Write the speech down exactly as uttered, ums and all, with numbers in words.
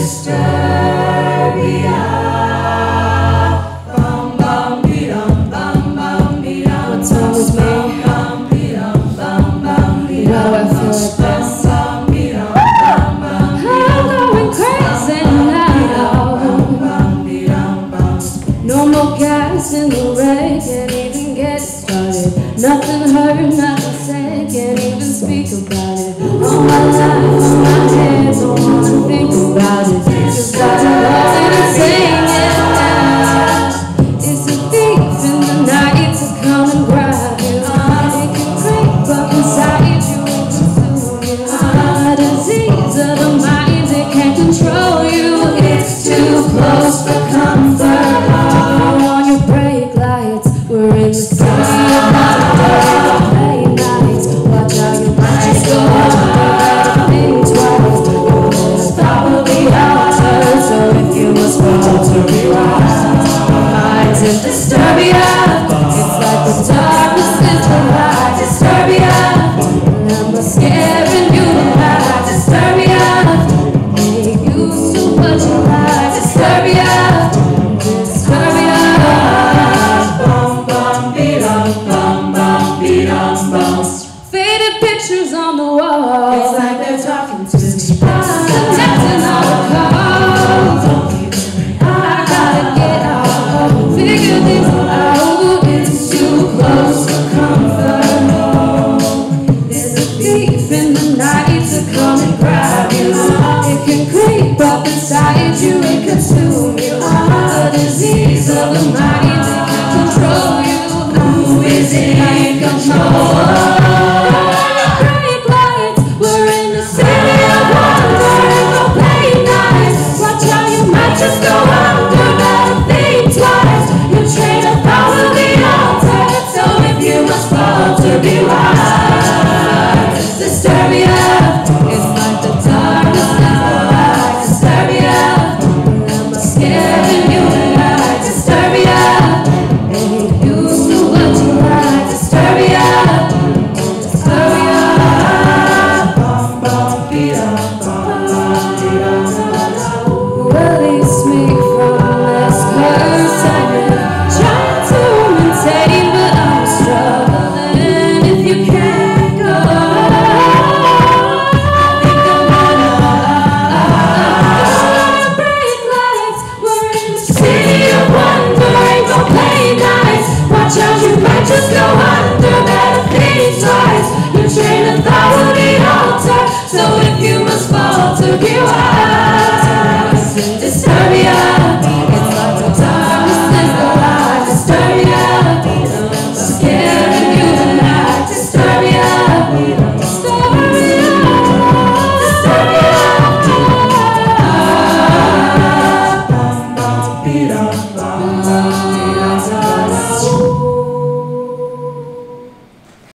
Disturbia. Bum bum be dum bum bum be dum. What's wrong with me? Bum be dum bum bum be dum. How I feel like this. Bum be dum bum bum. I'm going crazy now. No more gas in the rain, can't even get started. Nothing heard, nothing said, can't even speak about it. All my life, on my head, don't wanna think about it. Just started laughing and saying it now. It's a thief in the night to come and grab you. It can creep up inside you and consume you. A disease of the mind, it can't control you. It's too close for comfort. We're in the city of wonder, late nights. Watch how your minds go under. Think twice, you'll probably alter. So if you must fall to rewind, minds in Disturbia. It's like the darkness is the light. Disturbia, and I'm scaring you tonight. Disturbia, make you so much alive. Disturbia. Faded pictures on the wall. It's like they're talking to me. Connecting all the calls. I gotta get out. Figure this out. It's too close for comfort. There's a thief in the night to come and grab you. It can creep up inside you and consume you. A disease of the mind that can control you. Who is in control? Just go under, never think twice. Your train of thought will be altered. So if you must falter, be wise. Disturbia, it's like the darkness is the light. Disturbia, I'm scaring you tonight. Disturbia, make you do what you like. Disturbia, Disturbia, bum bum beat up, bum bum beat up. Release me from this curse I've been trying to maintain, but I'm struggling. If you can't go, I think I'm gonna break lights. We're in the city of wonder, ain't gon' play nice. Watch out, you might just go